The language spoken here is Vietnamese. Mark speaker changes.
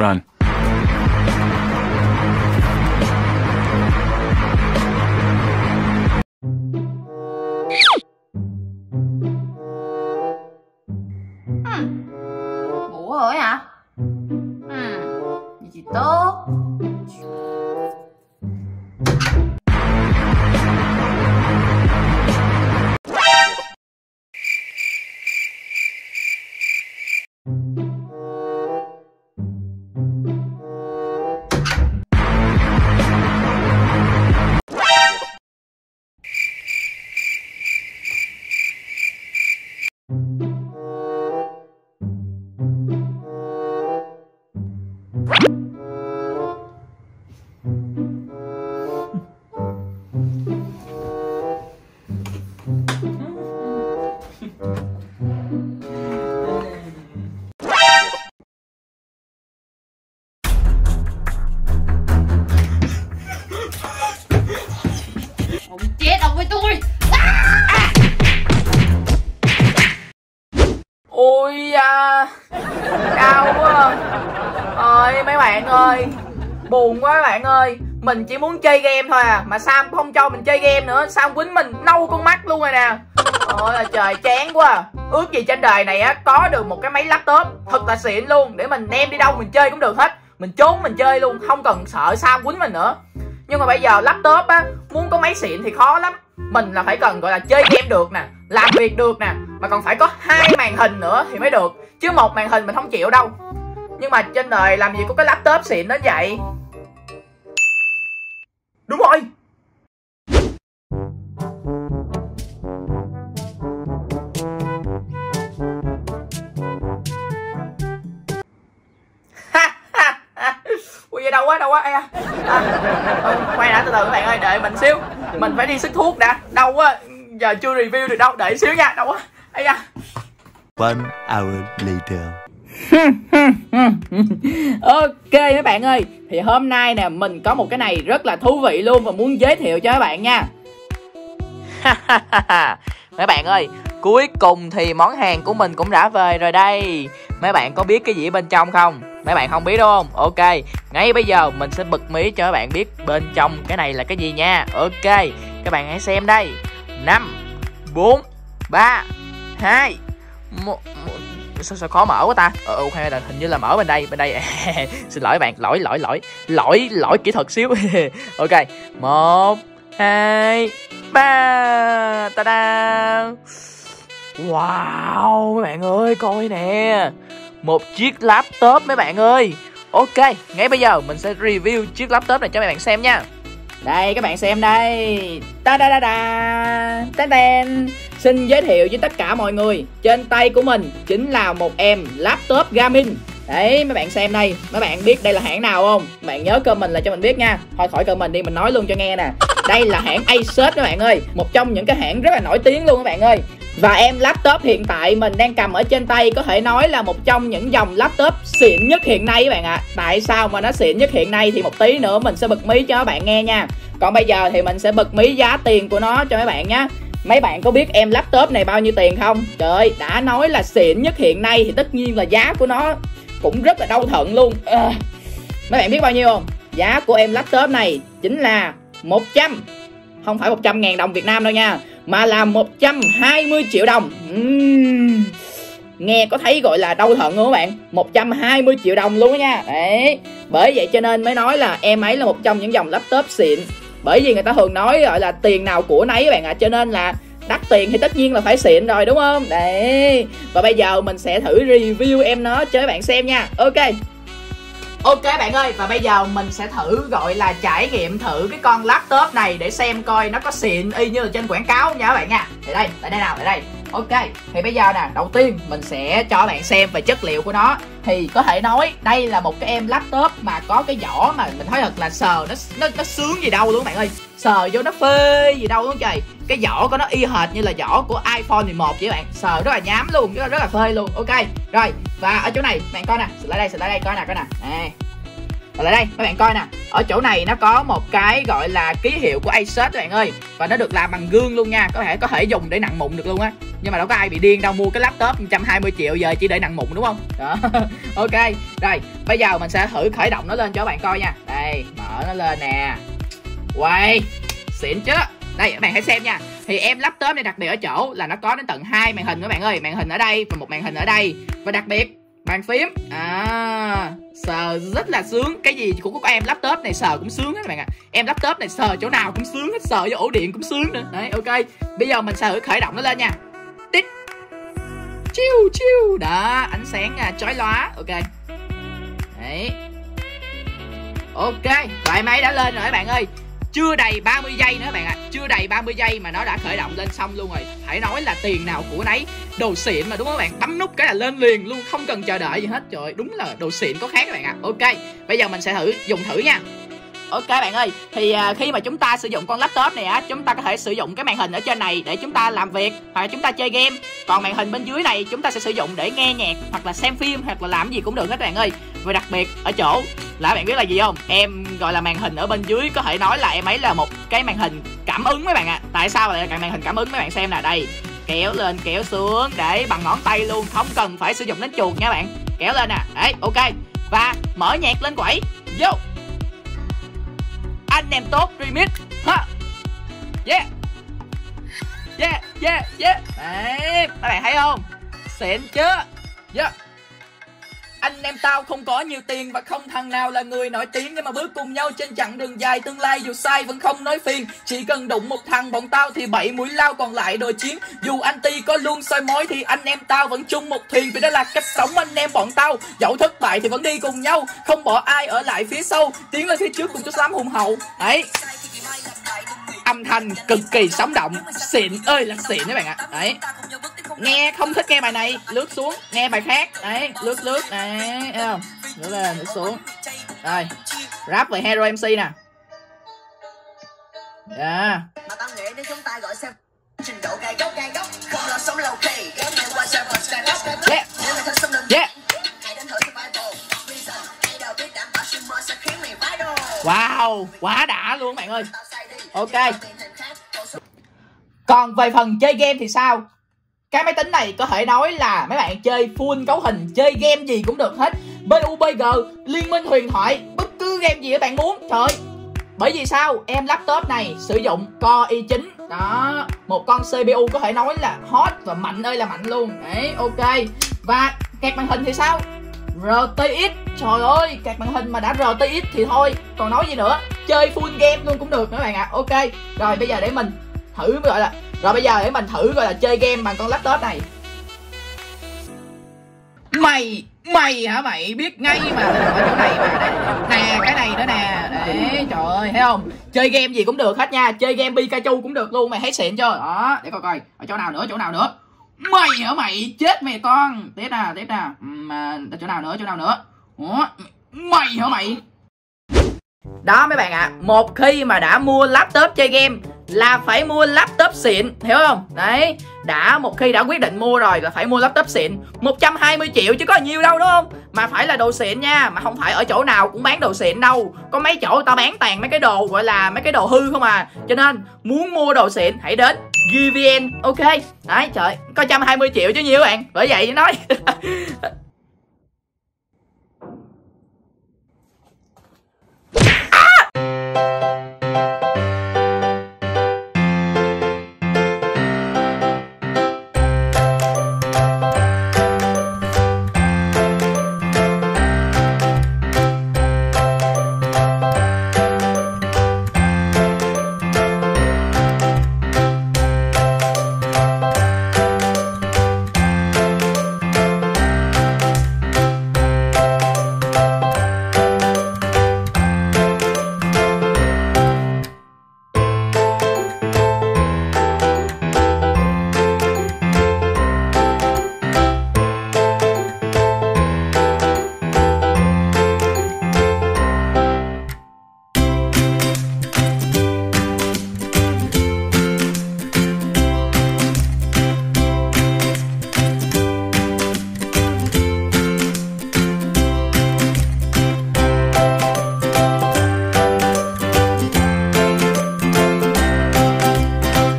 Speaker 1: Run.
Speaker 2: Ngủ rồi hả? Vậy thì tốt. Ông chết ông với tôi.
Speaker 3: Ôi đau quá. Ơi mấy bạn ơi, buồn quá mấy bạn ơi. Mình chỉ muốn chơi game thôi à, mà Sam không cho mình chơi game nữa. Sam quýnh mình nâu con mắt luôn rồi nè. Ôi là trời, chán quá. Ước gì trên đời này á có được một cái máy laptop thật là xịn luôn, để mình đem đi đâu mình chơi cũng được hết. Mình trốn mình chơi luôn, không cần sợ Sam quýnh mình nữa. Nhưng mà bây giờ laptop á, muốn có máy xịn thì khó lắm. Mình là phải cần gọi là chơi game được nè, làm việc được nè, mà còn phải có 2 màn hình nữa thì mới được. Chứ một màn hình mình không chịu đâu. Nhưng mà trên đời làm gì có cái laptop xịn đến vậy. Đúng rồi. Ui, đâu quá Ê, quay đã, từ từ các bạn ơi, đợi mình xíu. Mình phải đi sức thuốc đã. Đau quá, giờ chưa review được đâu, đợi xíu nha. Đau quá. Ây da.
Speaker 4: 1 hour later.
Speaker 3: Ok mấy bạn ơi, thì hôm nay nè mình có một cái này rất là thú vị luôn và muốn giới thiệu cho các bạn nha. Mấy bạn ơi, cuối cùng thì món hàng của mình cũng đã về rồi đây. Mấy bạn có biết cái gì ở bên trong không? Mấy bạn không biết đúng không? Ok, ngay bây giờ mình sẽ bật mí cho các bạn biết bên trong cái này là cái gì nha. Ok, các bạn hãy xem đây. 5 4 3 2 1. Sao khó mở quá ta? Ok, hình như là mở bên đây. Xin lỗi bạn, lỗi kỹ thuật xíu. Ok, 1 2 3. Ta-da. Wow, mấy bạn ơi, coi nè, một chiếc laptop mấy bạn ơi. Ok, ngay bây giờ mình sẽ review chiếc laptop này cho mấy bạn xem nha. Đây các bạn xem đây. Ta-da-da-da. Ten. Xin giới thiệu với tất cả mọi người, trên tay của mình chính là một em laptop gaming. Đấy mấy bạn xem đây. Mấy bạn biết đây là hãng nào không? Bạn nhớ comment lại cho mình biết nha. Thôi khỏi comment đi, mình nói luôn cho nghe nè. Đây là hãng Asus các bạn ơi, một trong những cái hãng rất là nổi tiếng luôn các bạn ơi. Và em laptop hiện tại mình đang cầm ở trên tay có thể nói là một trong những dòng laptop xịn nhất hiện nay các bạn ạ. Tại sao mà nó xịn nhất hiện nay thì một tí nữa mình sẽ bật mí cho các bạn nghe nha. Còn bây giờ thì mình sẽ bật mí giá tiền của nó cho mấy bạn nhé. Mấy bạn có biết em laptop này bao nhiêu tiền không? Trời ơi, đã nói là xịn nhất hiện nay thì tất nhiên là giá của nó cũng rất là đau thận luôn. Mấy bạn biết bao nhiêu không? Giá của em laptop này chính là 100, không phải 100.000 đồng Việt Nam đâu nha, mà là 120 triệu đồng. Nghe có thấy gọi là đau thận không các bạn? 120 triệu đồng luôn đó nha. Đấy, bởi vậy cho nên mới nói là em ấy là một trong những dòng laptop xịn. Bởi vì người ta thường nói gọi là tiền nào của nấy các bạn ạ. Cho nên là đắt tiền thì tất nhiên là phải xịn rồi đúng không? Đấy. Và bây giờ mình sẽ thử review em nó cho các bạn xem nha. Ok bạn ơi, và bây giờ mình sẽ thử gọi là trải nghiệm thử cái con laptop này để xem coi nó có xịn y như là trên quảng cáo không nha các bạn nha. Tại đây nào. Ok, thì bây giờ nè, đầu tiên mình sẽ cho các bạn xem về chất liệu của nó. Thì có thể nói đây là một cái em laptop mà có cái vỏ mà mình thấy thật là sờ nó sướng gì đâu luôn các bạn ơi. Sờ vô nó phê gì đâu luôn trời. Cái vỏ của nó y hệt như là vỏ của iPhone 11 vậy các bạn. Sờ rất là nhám luôn, rất là phê luôn. Ok, rồi, và ở chỗ này bạn coi nè, sờ lại đây coi nè. Nè. Rồi lại đây các bạn coi nè, ở chỗ này nó có một cái gọi là ký hiệu của Asus các bạn ơi, và nó được làm bằng gương luôn nha, có thể dùng để nặn mụn được luôn á. Nhưng mà đâu có ai bị điên đâu mua cái laptop 120 triệu giờ chỉ để nặn mụn đúng không? Đó. Ok, rồi bây giờ mình sẽ thử khởi động nó lên cho các bạn coi nha. Đây, mở nó lên nè. Quay, xịn chứ. Đây các bạn hãy xem nha. Thì em laptop này đặc biệt ở chỗ là nó có đến tận 2 màn hình các bạn ơi, màn hình ở đây và một màn hình ở đây. Và đặc biệt bàn phím sờ rất là sướng. Cái gì cũng có em laptop này sờ cũng sướng hết các bạn ạ. Em laptop này sờ chỗ nào cũng sướng hết, sờ vô ổ điện cũng sướng nữa. Đấy, ok. Bây giờ mình sẽ thử khởi động nó lên nha. Tít. Chiu chiu. Đó, ánh sáng chói lóa. Ok. Đấy. Ok, vậy máy đã lên rồi các bạn ơi. Chưa đầy 30 giây nữa các bạn ạ. Chưa đầy 30 giây mà nó đã khởi động lên xong luôn rồi. Phải nói là tiền nào của nấy. Đồ xịn mà đúng không các bạn? Bấm nút cái là lên liền luôn, không cần chờ đợi gì hết. Trời ơi, đúng là đồ xịn có khác các bạn ạ. Ok, bây giờ mình sẽ dùng thử nha. Ok bạn ơi, thì khi mà chúng ta sử dụng con laptop này á, chúng ta có thể sử dụng cái màn hình ở trên này để chúng ta làm việc hoặc là chúng ta chơi game. Còn màn hình bên dưới này chúng ta sẽ sử dụng để nghe nhạc hoặc là xem phim hoặc là làm gì cũng được hết các bạn ơi. Và đặc biệt ở chỗ là các bạn biết là gì không? Em gọi là màn hình ở bên dưới có thể nói là em ấy là một cái màn hình cảm ứng mấy bạn ạ. Tại sao lại là màn hình cảm ứng mấy bạn xem nè, đây. Kéo lên kéo xuống để bằng ngón tay luôn, không cần phải sử dụng đến chuột nha bạn. Kéo lên nè, đấy, ok. Và mở nhạc lên quẩy. Vô. Anh em tốt remix ha. Yeah. Yeah, yeah, yeah. Đấy, các bạn thấy không? Xịn chưa? Yeah. Anh em tao không có nhiều tiền và không thằng nào là người nổi tiếng, nhưng mà bước cùng nhau trên chặng đường dài tương lai dù sai vẫn không nói phiền. Chỉ cần đụng một thằng bọn tao thì 7 mũi lao còn lại đòi chiến. Dù anti có luôn soi mói thì anh em tao vẫn chung một thuyền, vì đó là cách sống anh em bọn tao. Dẫu thất bại thì vẫn đi cùng nhau, không bỏ ai ở lại phía sau, tiến lên phía trước cùng cho xám hùng hậu. Đấy, âm thanh cực kỳ sống động, xịn ơi là xịn các bạn ạ. Đấy, nghe không thích nghe bài này lướt xuống nghe bài khác. Đấy, lướt đấy, thấy không? Lướt lên lướt xuống. Rồi, rap về Hero MC nè. Yeah. Yeah. Wow, quá đã luôn các bạn ơi. Ok. Còn về phần chơi game thì sao? Cái máy tính này có thể nói là mấy bạn chơi full cấu hình, chơi game gì cũng được hết. PUBG, Liên Minh Huyền Thoại, bất cứ game gì các bạn muốn. Trời ơi. Bởi vì sao? Em laptop này sử dụng Core i9. Đó, một con CPU có thể nói là hot và mạnh ơi là mạnh luôn. Đấy, ok. Và kẹt màn hình thì sao? RTX. Trời ơi, kẹt màn hình mà đã RTX thì thôi, còn nói gì nữa. Chơi full game luôn cũng được các bạn ạ. Ok. Rồi bây giờ để mình thử bây giờ để mình thử gọi là chơi game bằng con laptop này. Mày hả mày? Biết ngay mà, ở chỗ này mà. Nè, cái này nữa nè. Đấy, trời ơi, thấy không? Chơi game gì cũng được hết nha. Chơi game Pikachu cũng được luôn, mày thấy xịn chưa? Đó, để coi ở chỗ nào nữa. Mày hả mày? Chết mày con. Tiếp nè. Mà chỗ nào nữa? Ủa? Mày hả mày? Đó mấy bạn ạ, một khi mà đã mua laptop chơi game là phải mua laptop xịn, hiểu không? Đấy, một khi đã quyết định mua rồi là phải mua laptop xịn. 120 triệu chứ có nhiều đâu đúng không? Mà phải là đồ xịn nha, mà không phải ở chỗ nào cũng bán đồ xịn đâu. Có mấy chỗ tao bán toàn mấy cái đồ gọi là mấy cái đồ hư không à. Cho nên muốn mua đồ xịn hãy đến GVN. Ok. Đấy, trời, có 120 triệu chứ nhiều bạn. Bởi vậy nói